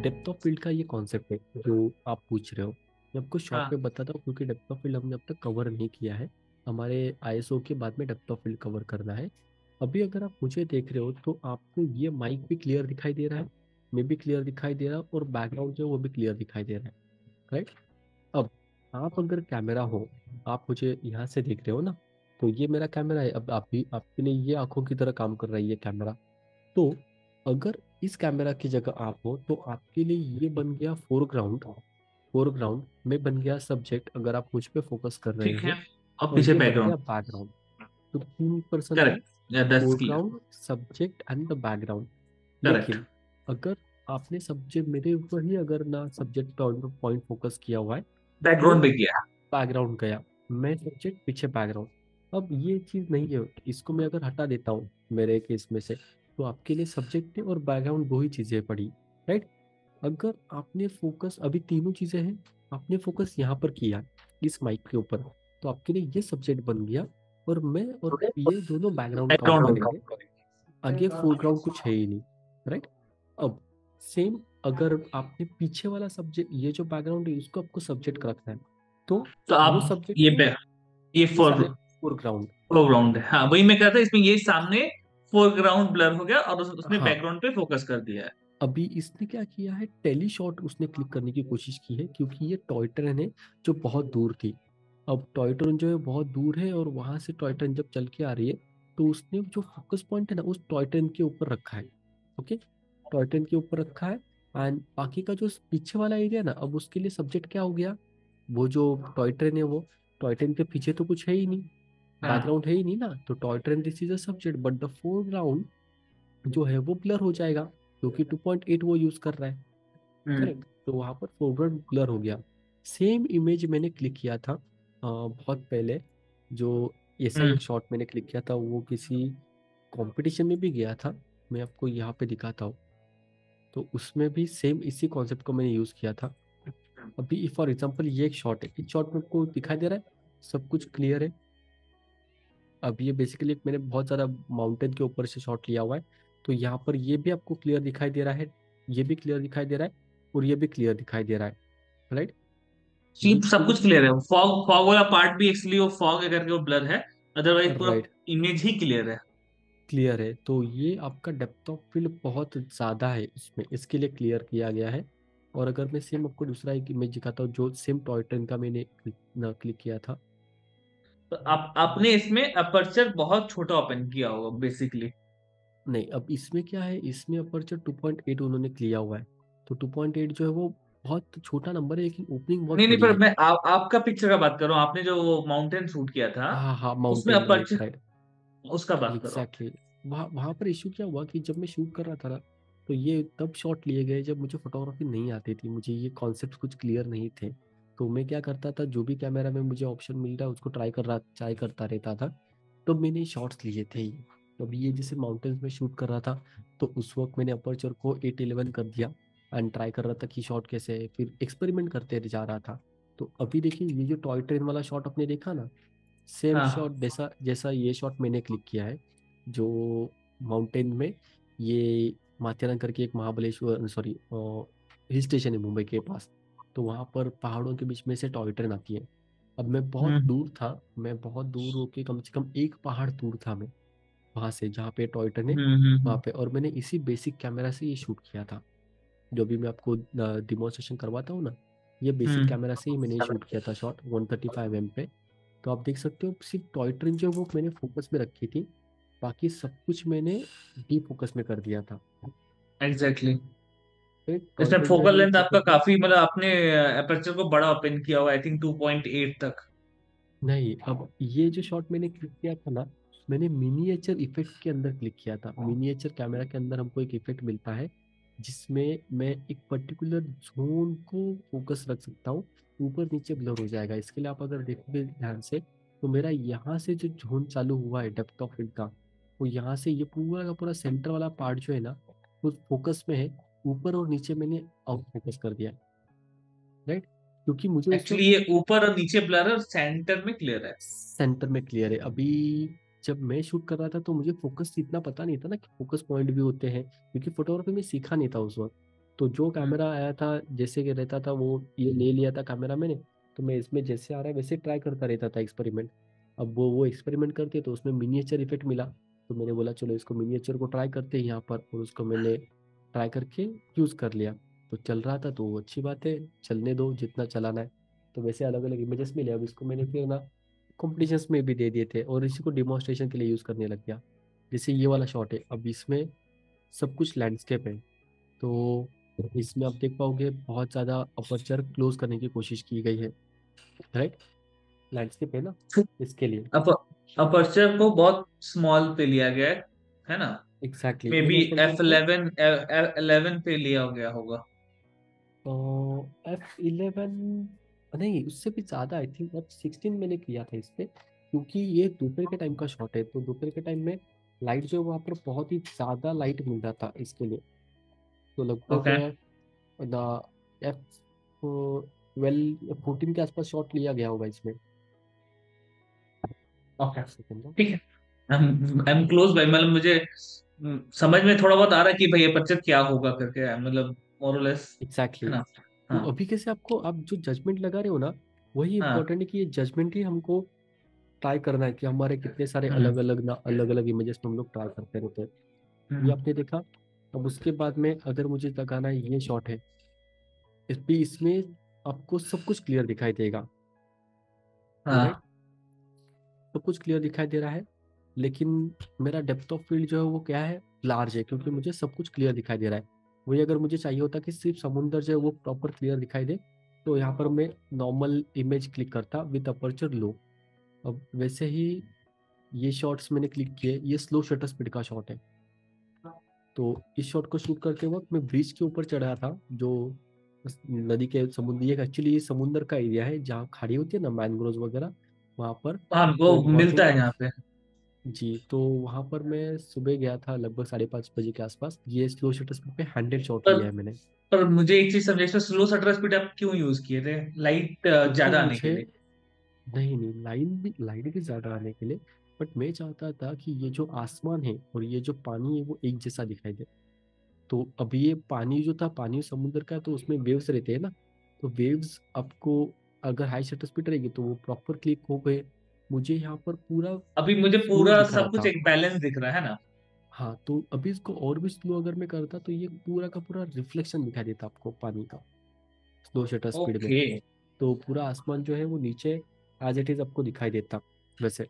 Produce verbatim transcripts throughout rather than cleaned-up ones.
Depth of field का ये concept है जो आप पूछ रहे हो, मैं आपको शॉर्ट हाँ में बताता हूँ, क्योंकि डेप्थ ऑफ फील्ड हमने अब तक कवर नहीं किया है। हमारे आईएसओ के बाद में डेप्थ ऑफ फील्ड कवर करना है। अभी अगर आप मुझे देख रहे हो तो आपको ये माइक भी क्लियर दिखाई दे रहा है, मैं भी क्लियर दिखाई दे रहा है, और बैकग्राउंड जो है वो भी क्लियर दिखाई दे रहा है, राइट। अब आप अगर कैमरा हो, आप मुझे यहाँ से देख रहे हो ना, तो ये मेरा कैमरा है। अब आप भी, आपके लिए ये आंखों की तरह काम कर रहा है ये कैमरा। तो अगर इस कैमरा की जगह आप हो तो आपके लिए ये बन गया फोरग्राउंड, फोरग्राउंड में बन गया सब्जेक्ट अगर आप मुझ पे फोकस कर रहे ठीक हो, है। और और पीछे ये बन गया बैकग्राउंड। बैकग्राउंड। तो तीन पर्सन है, करेक्ट। या that's clear. Foreground, subject and the background. Correct. लेकिन अगर आपने सब्जेक्ट, मेरे ऊपर ही अगर ना सब्जेक्ट पॉइंट फोकस किया हुआ है तो बैकग्राउंड पे किया। बैकग्राउंड गया, मैं सब्जेक्ट पीछे बैकग्राउंड। अब ये चीज नहीं है, इसको मैं अगर हटा देता हूँ मेरे केस में से, तो आपके लिए सब्जेक्ट और बैकग्राउंड दो ही चीजें पड़ी, राइट। अगर आपने फोकस, अभी तीनों चीजें हैं, आपने फोकस यहाँ पर किया इस माइक के ऊपर, तो आपके लिए ये सब्जेक्ट बन गया, और मैं और ये दोनों बैकग्राउंड काम बैकग्राउंड करेंगे। होगा। आगे फोरग्राउंड कुछ है ही नहीं, राइट। अब सेम, अगर आपने पीछे वाला सब्जेक्ट, ये जो बैकग्राउंड है उसको आपको सब्जेक्ट रखना है, तो तो वो आप सब्जेक्ट ये को बैक ये इस फोर फोरग्राउंड। फोरग्राउंड है। हाँ वही मैं कह रहा था, इसमें ये सामने फोरग्राउंड ब्लर हो गया और उस, उसने हाँ, बैकग्राउंड पे फोकस कर दिया है। अभी इसने क्या किया है, टेली शॉट उसने क्लिक करने की कोशिश की है, क्योंकि ये टॉय ट्रेन है जो बहुत दूर थी। अब टॉय ट्रेन जो है बहुत दूर है, और वहां से टॉय ट्रेन जब चल के आ रही है, तो उसने जो फोकस पॉइंट है ना उस टॉय ट्रेन के ऊपर रखा है। ओके, टॉय ट्रेन के ऊपर रखा है। एंड बाकी का जो पीछे वाला एरिया ना, अब उसके लिए सब्जेक्ट क्या हो गया, वो जो टॉय ट्रेन है, वो टॉय ट्रेन के पीछे तो कुछ है ही नहीं, हाँ। बैकग्राउंड है ही नहीं ना, तो toy train this is a subject, but the foreground जो है वो ब्लर हो जाएगा, क्योंकि टू पॉइंट एट वो यूज कर रहा है, हम्म। करेक्ट। तो वहां पर फोरग्राउंड ब्लर हो गया। सेम इमेज मैंने क्लिक किया था अ, बहुत पहले, जो ऐसा ही हम्म। एक शॉट मैंने क्लिक किया था, वो किसी कंपटीशन में भी गया था, मैं आपको यहाँ पे दिखाता हूँ। तो उसमें भी सेम इसी कॉन्सेप्ट को मैंने यूज किया था। अभी फॉर एग्जांपल ये एक शॉट है, इस शॉट में आपको दिखाई दे रहा है सब कुछ क्लियर है। अब ये बेसिकली मैंने बहुत ज़्यादा माउंटेन के ऊपर से शॉट लिया हुआ है, तो यहाँ पर ये भी आपको क्लियर दिखाई दे रहा है, ये भी क्लियर दिखाई दे रहा है, और ये भी क्लियर दिखाई दे रहा है, राइट। ये सीप सब तीन, कुछ क्लियर है। फॉग फॉग वाला पार्ट भी एक्चुअली वो फॉग है करके वो ब्लर है। अदरवाइज पूरा राइट, इमेज ही क्लियर है। क्लियर है। तो ये आपका डेप्थ ऑफ फील्ड बहुत ज़्यादा है इसमें, इसके लिए क्लियर किया गया है। और अगर मैं सेम आपको दूसरा एक इमेज दिखाता हूँ, जो सेम टॉय ट्रेन का मैंने क्लिक ना क्लिक किया था। तो आप आपने इसमें अपर्चर बहुत छोटा ओपन किया होगा बेसिकली। नहीं, अब इसमें क्या है, इसमें अपर्चर टू पॉइंट एट उन्होंने लिया हुआ है, तो टू पॉइंट एट जो है वो बहुत छोटा नंबर है, लेकिन ओपनिंग बहुत नहीं नहीं, बड़ी पर है। मैं आ, आपका पिक्चर का बात कर रहा हूँ। आपने जो वो माउंटेन शूट किया था हाँ हाँ, उसमें माउंटेन, राइट अपर्चर, राइट, उसका बात कर रहा हूँ। एग्जैक्टली। वहाँ वहाँ पर इशू क्या हुआ कि जब मैं शूट कर रहा था ना, तो ये तब शॉट लिए गए जब मुझे फोटोग्राफी नहीं आती थी, मुझे ये कॉन्सेप्ट कुछ क्लियर नहीं थे। तो मैं क्या करता था, जो भी कैमरा में मुझे ऑप्शन मिल रहा है उसको ट्राई कर रहा ट्राई करता रहता था। तो मैंने शॉट्स लिए थे ये। तो अभी ये जैसे माउंटेन्स में शूट कर रहा था, तो उस वक्त मैंने अपर्चर को एट इलेवन कर दिया, एंड ट्राई कर रहा था कि शॉट कैसे है, फिर एक्सपेरिमेंट करते जा रहा था। तो अभी देखिए, ये जो टॉय ट्रेन वाला शॉट आपने देखा ना, सेम हाँ शॉट जैसा जैसा ये शॉट मैंने क्लिक किया है, जो माउंटेन में, ये माथेरान करके एक महाबलेश्वर, सॉरी, हिल स्टेशन है मुंबई के पास। तो वहाँ पर पहाड़ों के बीच में से टॉय ट्रेन आती है। अब मैं बहुत हम्म दूर था, मैं बहुत दूर होके कम से कम एक पहाड़ दूर था मैं, वहाँ से जहाँ पे टॉय ट्रेन है, हम्म हम्म वहाँ हम्म पे। और मैंने इसी बेसिक कैमरा से ये शूट किया था, जो भी मैं आपको डिमॉन्स्ट्रेशन करवाता हूँ ना, ये बेसिक हम्म। कैमरा से ही मैंने शूट किया था shot one thirty five M पे। तो आप देख सकते हो, सिर्फ टॉय ट्रेन जो वो मैंने फोकस में रखी थी, बाकी सब कुछ मैंने डी फोकस में कर दिया था। एग्जैक्टली। एक टॉय इसमें ट्रेन जो है फोकल वो लेंथ आपका काफी, मतलब आपने अपर्चर को बड़ा ओपन किया हुआ, I think two point eight तक। नहीं, अब ये जो शॉट मैंने क्लिक किया था ना, मैंने मिनिएचर इफेक्ट के अंदर क्लिक किया था। मिनिएचर कैमरा के अंदर हमको एक इफेक्ट मिलता है, जिसमें मैं एक पर्टिकुलर जोन को फोकस रख सकता हूँ, ऊपर नीचे ब्लर हो जाएगा। इसके लिए आप अगर देखोगे ध्यान से, तो मेरा यहाँ से जो जोन चालू हुआ है डेप्थ ऑफ फील्ड का, वो यहाँ से ये पूरा का पूरा सेंटर वाला पार्ट जो है ना, वो फोकस में है। ऊपर और नीचे मैंने आउट फोकस कर दिया, राइट, क्योंकि मुझे उस एक्चुअली वक्त ये ऊपर और नीचे ब्लर है और सेंटर में क्लियर है। सेंटर में क्लियर है। अभी जब मैं शूट कर रहा था तो मुझे फोकस इतना पता नहीं था ना कि फोकस पॉइंट भी होते हैं, क्योंकि फोटोग्राफी में सीखा नहीं था उस वक्त। तो जो हम्म। कैमरा आया था जैसे कि रहता था वो ये ले लिया था कैमरा मैंने। तो मैं इसमें जैसे आ रहा है वैसे ट्राई करता रहता था एक्सपेरिमेंट। अब वो वो एक्सपेरिमेंट करते तो उसमें मिनिएचर इफेक्ट मिला। तो मैंने बोला चलो इसको मिनिएचर को ट्राई करते हैं यहाँ पर, और उसको मैंने ट्राई करके यूज़ कर लिया। तो चल रहा था तो वो अच्छी बात है, चलने दो जितना चलाना है। तो वैसे अलग अलग इमेजेस मिले, अब इसको मैंने फिर ना कॉम्पिटिशन्स में भी दे दिए थे और इसी को डिमॉन्स्ट्रेशन के लिए यूज़ करने लग गया। जैसे ये वाला शॉट है, अब इसमें सब कुछ लैंडस्केप है। तो इसमें आप देख पाओगे बहुत ज़्यादा अपर्चर क्लोज करने की कोशिश की गई है, राइट। लैंडस्केप है ना इसके लिए। अप अपर्चर को बहुत स्मॉल पे लिया गया है है ना? एग्जैक्टली मे exactly. बी मैंने असल में एफ इसको इलेवन इलेवन पे लिया गया होगा। एफ इलेवन नहीं, उससे भी ज़्यादा आई थिंक एफ सिक्सटीन मैंने किया था इस पे, क्योंकि ये दोपहर के टाइम का शॉट है। तो दोपहर के टाइम में लाइट जो है वहाँ पर बहुत ही ज़्यादा लाइट मिल रहा था इसके लिए। तो लगभग okay. The F twelve fourteen के आसपास शॉट लिया गया होगा इसमें। ओके। एक सेकंड। ठीक है। आई एम क्लोज भाई, मतलब मुझे हम्म, समझ में थोड़ा बहुत आ रहा है कि भाई अपर्चर क्या होगा करके, मतलब मोरलेस। एग्जैक्टली है exactly. ना? तो हाँ। अभी कैसे आपको आप जो जजमेंट लगा रहे हो ना, वही हाँ। इंपॉर्टेंट है कि ये जजमेंट ही हमको ट्राई करना है कि हमारे कितने सारे हम्म। अलग अलग ना अलग अलग इमेजेस में हम लोग ट्राई करते रहते हैं। ये हम्म। आपने देखा। अब उसके बाद में अगर मुझे लगाना है ये शॉट है, इस भी इसमें आपको सब कुछ क्लियर दिखाई देगा, राइट। हाँ। सब कुछ क्लियर दिखाई दे रहा है, लेकिन मेरा डेप्थ ऑफ फील्ड जो है वो क्या है, लार्ज है, क्योंकि मुझे सब कुछ क्लियर दिखाई दे रहा है। वही अगर मुझे चाहिए होता कि सिर्फ समुंदर जो है वो प्रॉपर क्लियर दिखाई दे, तो यहाँ पर मैं नॉर्मल इमेज क्लिक करता विद अपर्चर लो। अब वैसे ही ये शॉट्स मैंने क्लिक किए, ये स्लो शटर स्पीड का शॉट है। तो इस शॉट को शूट करते वक्त मैं ब्रिज के ऊपर चढ़ा था, जो नदी के समुद्री एक्चुअली समुंदर का एरिया है जहाँ खाड़ी होती है ना मैंग्रोव वगैरह, वहाँ पर। हाँ, वो तो वहाँ पे मिलता है यहाँ पे। जी, तो वहाँ पर मैं सुबह गया था लगभग साढ़े पाँच बजे के आसपास। ये स्लो शटर स्पीड पे हंड्रेड शॉट पर लिया है मैंने। पर मुझे एक चीज समझे, इसमें स्लो शटर स्पीड आप क्यों यूज किए थे? लाइट क्योंकि ज्यादा आने के मुझे लिए? नहीं नहीं लाइन भी लाइट भी ज़्यादा आने के लिए, बट मैं चाहता था कि ये जो आसमान है और ये जो पानी है वो एक जैसा दिखाई दे। तो अभी ये पानी जो था, पानी समुद्र का है, तो उसमें वेव्स रहते हैं ना। तो वेव्स आपको अगर हाई शटर स्पीड रहेगी तो वो प्रॉपर क्लिक हो गए। मुझे यहाँ पर पूरा अभी मुझे स्लो पूरा दिख रहा सब कुछ था। एक बैलेंस दिख रहा है ना? हाँ, तो अभी इसको और भी स्लो अगर मैं करता तो ये पूरा का पूरा रिफ्लेक्शन दिखाई देता आपको पानी का, स्लो शटर स्पीड में। ओके। तो पूरा आसमान जो है वो नीचे एज इट इज आपको दिखाई देता वैसे।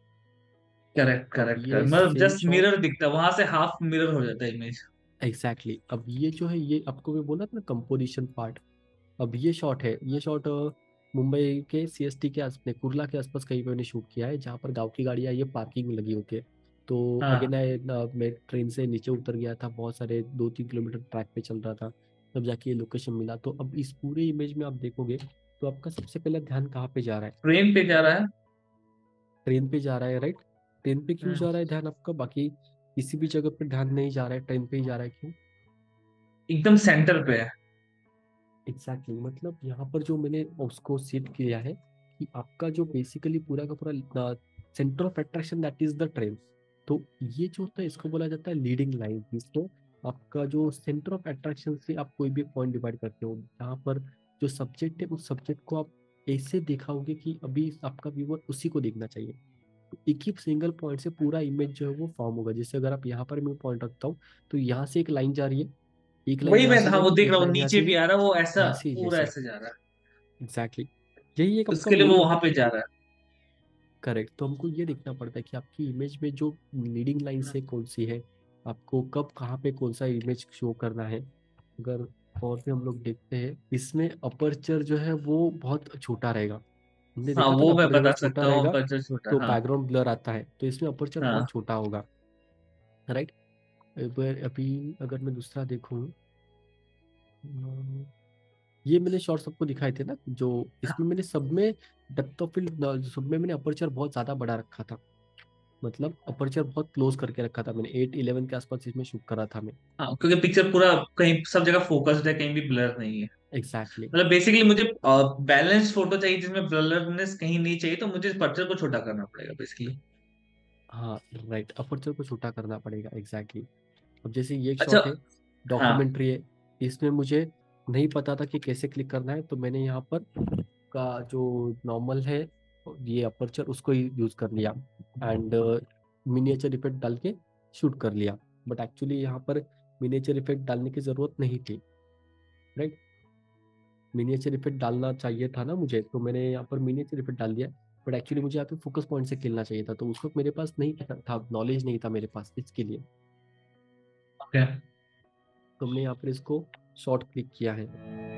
करेक्ट अब करेक्ट ये करेक्ट, मतलब सेम जस्ट शॉट मिरर दिखता है वहां से, हाफ मिरर हो जाता है इमेज। एग्जैक्टली exactly, अब ये जो है ये आपको मैं बोला था ना कंपोजिशन पार्ट। अब ये शॉट है, ये शॉट मुंबई के सी एस टी के आस में कुर्ला के आसपास कहीं पे मैंने शूट किया है, जहाँ पर गांव की गाड़ियाँ ये पार्किंग में लगी होती है। तो हाँ। अगेन मैं ट्रेन से नीचे उतर गया था, बहुत सारे दो तीन किलोमीटर ट्रैक पे चल रहा था, तब जाके ये लोकेशन मिला। तो अब इस पूरे इमेज में आप देखोगे तो आपका सबसे पहला ध्यान कहाँ पे जा रहा है, ट्रेन पे जा रहा है। ट्रेन पे जा रहा है, राइट। ट्रेन पे क्यों हम्म, जा रहा है ध्यान आपका, बाकी किसी भी जगह पे ध्यान नहीं जा रहा है, ट्रेन पे ही जा रहा है, क्यों। एकदम सेंटर पे है। Exactly exactly. मतलब यहाँ पर जो मैंने उसको सेट किया है कि आपका जो बेसिकली पूरा का पूरा centre of attraction that is the train. तो ये जो होता है इसको बोला जाता है लीडिंग लाइन, जिसको आपका जो सेंटर ऑफ अट्रैक्शन से आप कोई भी पॉइंट डिवाइड करते हो, जहाँ पर जो सब्जेक्ट है उस सब्जेक्ट को आप ऐसे दिखाओगे कि अभी आपका व्यूअर उसी को देखना चाहिए। तो एक ही सिंगल पॉइंट से पूरा इमेज जो है वो फॉर्म होगा। जैसे अगर आप यहाँ पर मैं पॉइंट रखता हूँ तो यहाँ से एक लाइन जा रही है, एक लाइन वही यहाँ मैं, से हाँ, वो जाएगी, देख एक रहा हूँ, लाइन यहाँ नीचे से भी जाएगी, आ रहा है वो, ऐसा ऐसे ही पूरा जैसे। ऐसे जा रहा है। Exactly exactly. यही एक आपका उसके लिए वो मेन वहां पे जा रहा करेक्ट। तो हमको ये देखना पड़ता है कि आपकी इमेज में जो लीडिंग लाइन है। से कौन सी है, आपको कब कहाँ पे कौन सा इमेज शो करना है। अगर और भी हम लोग देखते हैं इसमें अपर्चर जो है वो बहुत छोटा रहेगा। हमने हाँ, देखा था ना वो मैं अपर्चर अगर बता छोटा सकता हूँ, रहेगा बजट छोटा, तो हाँ। बैकग्राउंड ब्लर आता है, तो इसमें अपर्चर हाँ। बहुत छोटा होगा, राइट। अभी अगर मैं दूसरा देखूँ, अम, ये मैंने शॉर्ट सबको दिखाए थे ना, जो इसमें मैंने सब में डेप्थ ऑफ फील्ड सब में मैंने अपर्चर बहुत ज्यादा बड़ा रखा था। मतलब अपर्चर बहुत क्लोज करके रखा था मैंने, एट इलेवन के आसपास इसमें शूट करा था मैं। हाँ, क्योंकि पिक्चर पूरा कहीं सब जगह फोकस्ड है, कहीं भी ब्लर नहीं है। Exactly exactly. मतलब बेसिकली मुझे बैलेंस फोटो चाहिए जिसमें ब्लरनेस कहीं नहीं चाहिए, तो मुझे पर्चर को छोटा करना पड़ेगा बेसिकली। हाँ राइट, अपर्चर को छोटा करना पड़ेगा एग्जैक्टली exactly. अब जैसे ये एक अच्छा। शॉट है, हाँ। डॉक्यूमेंट्री है। इसमें मुझे नहीं पता था कि कैसे क्लिक करना है, तो मैंने यहाँ पर का जो नॉर्मल है ये अपर्चर उसको यूज कर लिया एंड मिनिएचर इफेक्ट डाल के शूट कर लिया। बट एक्चुअली यहाँ पर मिनिएचर इफेक्ट डालने की जरूरत नहीं थी, राइट। मिनिएचर इफेक्ट डालना चाहिए था ना मुझे, तो मैंने यहाँ पर मिनिएचर इफेक्ट डाल दिया। बट एक्चुअली मुझे यहाँ पे फोकस पॉइंट से खेलना चाहिए था, तो उस वक्त मेरे पास नहीं था, नॉलेज नहीं था मेरे पास इसके लिए। ओके। तो हमने यहाँ पर इसको शॉर्ट क्लिक किया है।